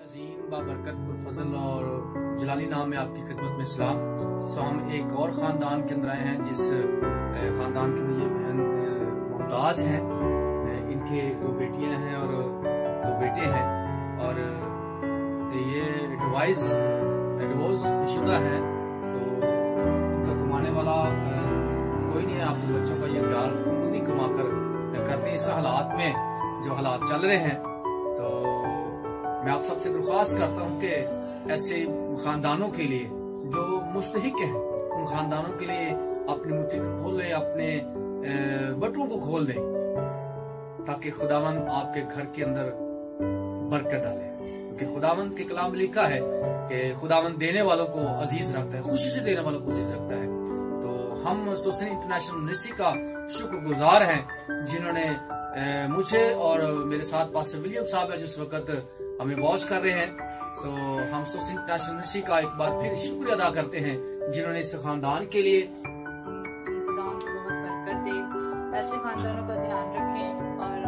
عظیم بابرکت پرفضل اور جلالی نام میں آپ کی خدمت میں سلام۔ ہم ایک اور خاندان کے اندر آئے ہیں جس خاندان کے اندر یہ بہن ممتاز ہیں، ان کے 2 بیٹیاں ہیں اور 2 بیٹے ہیں، اور یہ ڈیورس شدہ ہیں، تو ان کا کمانے والا کوئی نہیں ہے۔ آپ کے بچوں کا یہ خیال خود ہی کما کر کرتے ہیں اس حالات میں جو حالات چل رہے ہیں۔ تو میں آپ سب سے درخواست کرتا ہوں کہ ایسے خاندانوں کے لیے جو مستحق ہیں، ان خاندانوں کے لیے اپنی مٹھی کو کھولیں، اپنے بٹووں کو کھول دیں، تاکہ خداوند آپ کے گھر کے اندر برکت ڈالے، کیونکہ خداوند کے کلام میں لکھا ہے کہ خداوند دینے والوں کو عزیز رکھتا ہے، خوشی سے دینے والوں کو عزیز رکھتا ہے۔ تو ہم سوسن انٹرنیشنل یونیورسٹی کا شکر گزار ہیں جنہوں نے مجھے اور میرے ساتھ پاسٹر ولیم صاحب ہے جس وقت ہمیں واچ کر رہے ہیں، ہم سوسن انٹرنیشنل یونیورسٹی کا ایک بار پھر شکریہ ادا کرتے ہیں جنہوں نے اس خاندان کے لیے خدا ان کو بہت برکت دے، ایسے خاندانوں کا دھیان رکھیں اور